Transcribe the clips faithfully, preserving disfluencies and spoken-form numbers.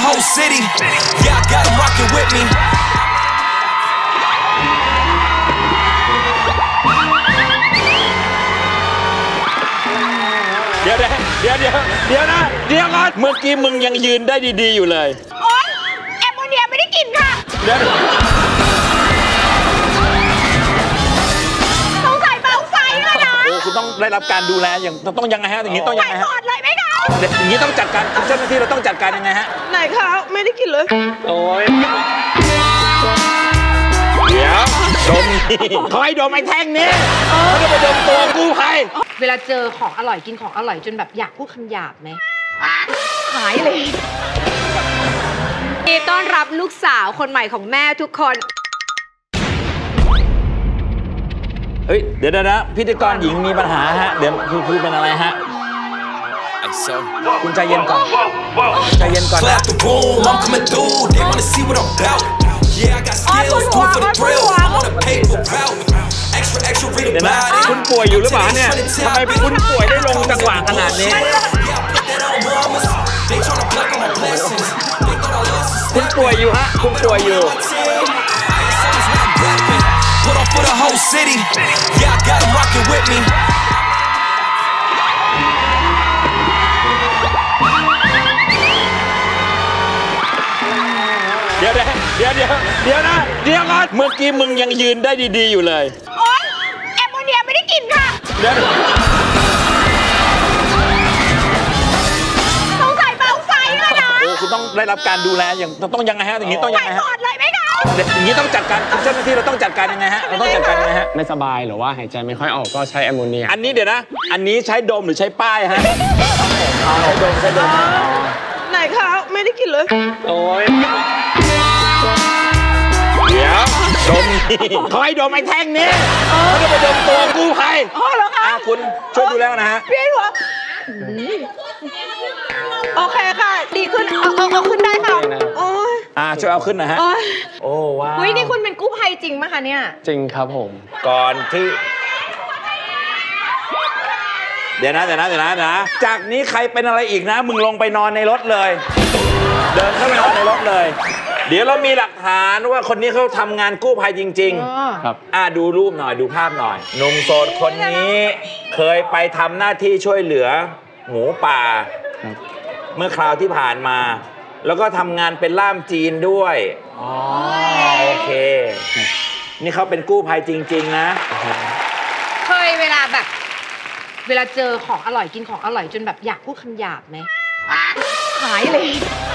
whole city. Yeah, I got them rocking with me. เดี๋ยวเดี๋ยวเดี๋ยวเดี๋ยวนะเดี๋ยวก่อนเมื่อกี้มึงยังยืนได้ดีๆอยู่เลยโอ๊ยแอมโมเนียไม่ได้กินค่ะเดี๋ยวสงสัยเบาไฟเลยนะโอ้คุณต้องได้รับการดูแลอย่างต้องยังไงฮะอย่างนี้ต้องยังไงฮะปอดเลยไหมคะอย่างนี้ต้องจัดการเจ้าหน้าที่เราต้องจัดการยังไงฮะไหนคะไม่ได้กินเลยโอ้ยเดี๋ยวดมเขาให้ดมไอ้แท่งนี้เขาจะไปดมตัวกู้ภัยเวลาเจอของอร่อยกินของอร่อยจนแบบอยากพูดคำหยาบไหมหายเลยนี่ต้อนรับลูกสาวคนใหม่ของแม่ทุกคนเฮ้ยเดี๋ยวนะพิธีกรหญิงมีปัญหาฮะเดี๋ยวคือคือเป็นอะไรฮะคุณใจเย็นก่อนใจเย็นก่อนนะเดี๋ยวนะคุณป่วยอยู่หรือเปล่าเนี่ยทำไมคุณป่วยได้ลงจังหวะขนาดนี้คุณป่วยอยู่ฮะคุณป่วยอยู่เดี๋ยวเดี๋ยวเดี๋ยวเดี๋ยวเดี๋ยวนะเดี๋ยวก่อนเมื่อกี้มึงยังยืนได้ดีๆอยู่เลยโอ๊ยแอมโมเนียไม่ได้กินค่ะเดี๋ยวสงสัยเบาไฟเลยนะโอ้คุณต้องได้รับการดูแลอย่างต้องยังไงฮะอย่างนี้ต้องยังไงฮะปอดเลยไหมคะอย่างนี้ต้องจัดการเจ้าหน้าที่เราต้องจัดการยังไงฮะเราต้องจัดการยังไงฮะไม่สบายหรือว่าหายใจไม่ค่อยออกก็ใช้แอมโมเนียอันนี้เดี๋ยวนะอันนี้ใช้ดมหรือใช้ป้ายฮะเอาดมใช้ดมไหนคะไม่ได้กินเลยโอ้ยเดี๋ยวดมเขาให้ดมไอ้แท่งนี้เขาจะไปดมตัวกู้ภัยอ๋อเหรอคะคุณช่วยดูแล้วนะฮะพี่หัวโอเคค่ะดีขึ้นเอาเอาเอาขึ้นได้ค่ะโอ้ยอ่าช่วยเอาขึ้นนะฮะโอ้ว้าวเฮ้ยนี่คุณเป็นกู้ภัยจริงไหมคะเนี่ยจริงครับผมก่อนที่เดี๋ยวนะเดี๋ยวนะเดี๋ยวนะนะจากนี้ใครเป็นอะไรอีกนะมึงลงไปนอนในรถเลยเดินเข้าไปนอนในรถเลยเดี๋ยวเรามีหลักฐานว่าคนนี้เขาทำงานกู้ภัยจริงๆครับอ่าดูรูปหน่อยดูภาพหน่อยหนุ่มโสดคนนี้เคยไปทำหน้าที่ช่วยเหลือหมูป่าเมื่อคราวที่ผ่านมาแล้วก็ทำงานเป็นล่ามจีนด้วยอ๋อโอเคนี่เขาเป็นกู้ภัยจริงๆนะเคยเวลาแบบเวลาเจอของอร่อยกินของอร่อยจนแบบอยากพูดคำหยาบไหมหายเลย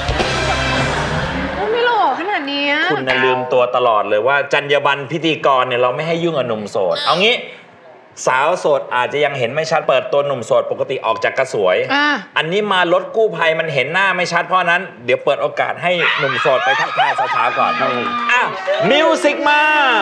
ไม่หล่อขนาดนี้คุณน่ะลืมตัวตลอดเลยว่าจรรยาบรรณพิธีกรเนี่ยเราไม่ให้ยุ่งกับหนุ่มโสดเอางี้สาวโสดอาจจะยังเห็นไม่ชัดเปิดตัวหนุ่มโสดปกติออกจากกระสวยอ, อันนี้มารถกู้ภัยมันเห็นหน้าไม่ชัดเพราะนั้นเดี๋ยวเปิดโอกาสให้หนุ่มโสดไปทักทายสาวๆก่อนอ่ะมิวสิกมา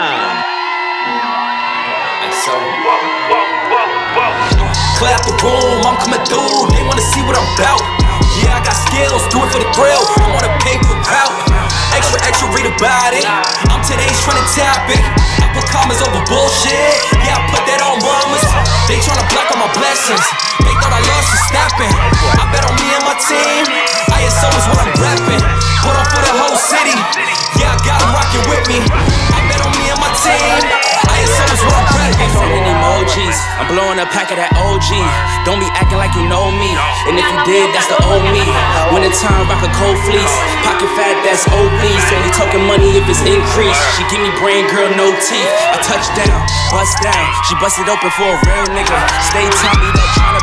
Clear out the room, I'm coming through. They wanna see what I'm about. Yeah, I got skills, do it for the thrill. I'm on a paper route. Extra, extra, read about it. I'm today's trending topic. I put commas over bullshit. Yeah, I put that on mamas. They tryna block all my blessings. They thought I lost and snapping. I bet on me and my team. I S O is what I'm rapping. Put on for the whole city. Yeah, I got them rocking with me. I bet on me and my team. I S O is what I'm rapping. Sending emojis. I'm blowing a pack of that O G. Don't be acting like you know me. And if you did, that's the old me. When the time rock a cold fleece. Pocket fat, that's obese. Only talking money if it's increased. She give me brain, girl, no teeth. I touch down, bust down. She busted open for a real nigga. Stay Tommy, that tryna